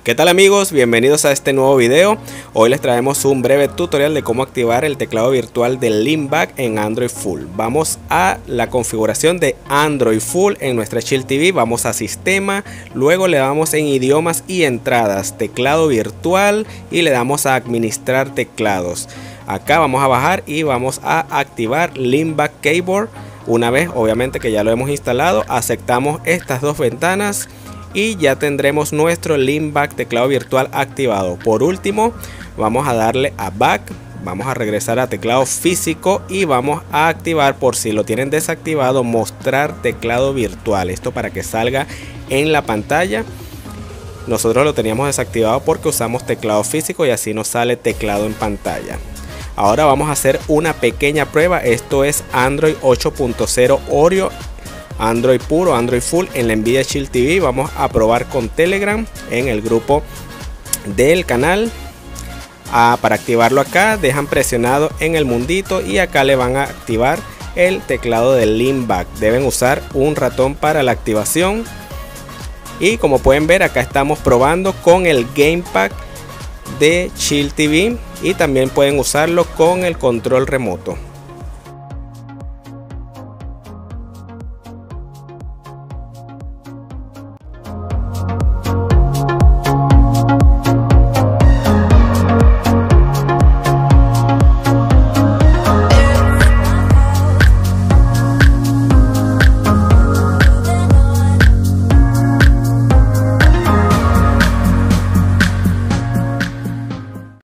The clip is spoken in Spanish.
¿Qué tal amigos? Bienvenidos a este nuevo video. Hoy les traemos un breve tutorial de cómo activar el teclado virtual del Leanback en Android Full. Vamos a la configuración de Android Full en nuestra Shield TV. Vamos a sistema, luego le damos en idiomas y entradas, teclado virtual y le damos a administrar teclados. Acá vamos a bajar y vamos a activar Leanback Keyboard. Una vez obviamente que ya lo hemos instalado, aceptamos estas dos ventanas y ya tendremos nuestro Leanback teclado virtual activado. Por último, vamos a darle a Back, vamos a regresar a teclado físico y vamos a activar, por si lo tienen desactivado, mostrar teclado virtual. Esto para que salga en la pantalla. Nosotros lo teníamos desactivado porque usamos teclado físico y así nos sale teclado en pantalla. Ahora vamos a hacer una pequeña prueba. Esto es Android 8.0 Oreo, Android puro, Android Full en la Nvidia Shield TV. Vamos a probar con Telegram en el grupo del canal. Para activarlo acá dejan presionado en el mundito y acá le van a activar el teclado del Leanback. Deben usar un ratón para la activación. Y como pueden ver, acá estamos probando con el Gamepad de Shield TV y también pueden usarlo con el control remoto.